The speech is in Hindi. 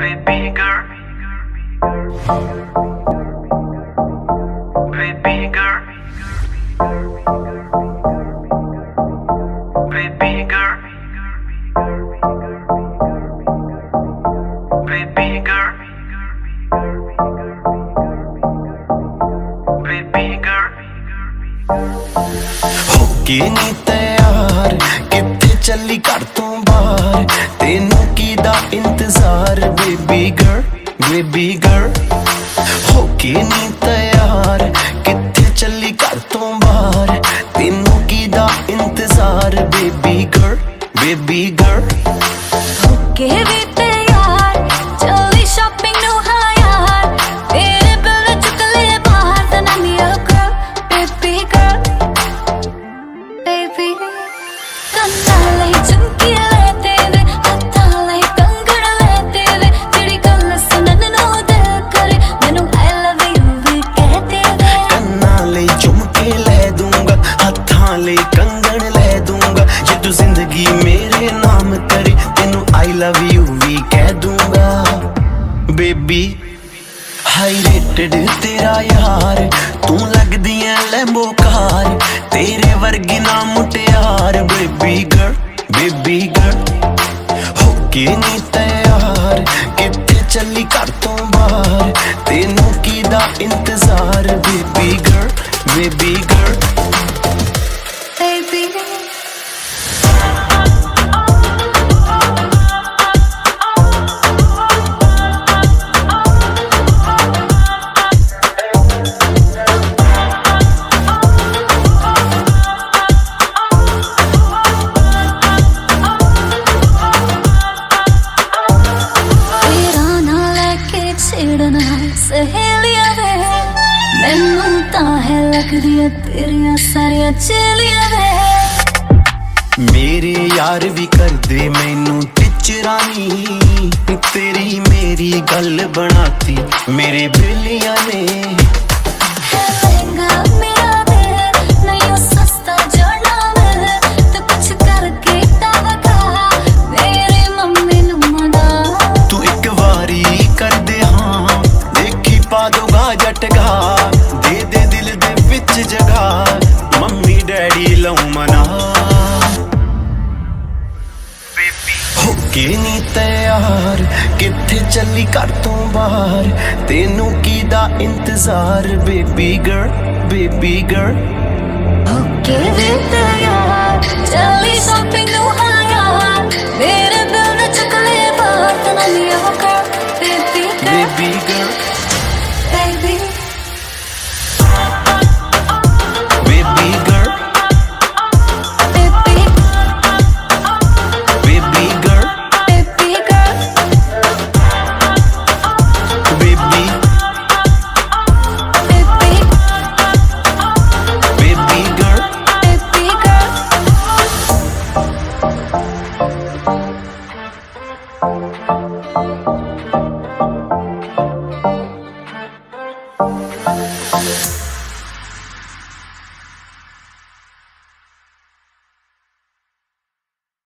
Baby girl, baby girl, baby girl, baby girl, baby girl. होके नी तैयार किथे चली घर तो बाहर तेनू की दा इंतजार बेबी गर्ल होके नी तैयार किथे चली घर तो बाहर तेनू की दा इंतजार बेबी गर्ल होके भी तैयार चली शॉपिंग नु हाँ यार तेरे बिल चुक ले बाहर then I'm your girl baby girl baby कंनाले झुमकी ले तेरे हत्थाले कंगण ले तेरे तेरी गल सुनन नु दिल करे मैनू I love you भी कह तेरे कंनाले झुमके ले दूंगा हत्थाले कंगण ले दूंगा ये तू जिंदगी मेरे नाम करे तेनू I love you भी कह दूंगा बेबी हाई रेटेड तेरा यार तू लगदी है लैम्बो कार तेरे वर्गी ना मुटियार बेबी गर्ल होके नी तैयार किथे चली घर तो बाहर तेनू की दा इंतजार बेबी गर्ल baby सहेलिया वे मैनू तां है लगदियां तेरियां सारियां चेलियां वे मेरे यार भी कर दे मैनू टिचरानी तेरी मेरी गल बनाती मेरे बेलिया ने लहंगा मेरा दे नहीं सस्ता जोड़ना वे तो कुछ करके तावका मेरे मम्मी नू मना तू एक वारी कर दे हाँ देखी पा दूंगा झटका दे दे दिल दे विच जगह मम्मी डैडी लऊ मना होके नी तैयार किथे चली घर तो बाहर तेनू की दा इंतजार बेबी गर्ल होके भी तैयार चली शॉपिंग नु हाँ यार मेरे बिल ने चुक ले बाहर then I'm your girl baby girl baby Baby girl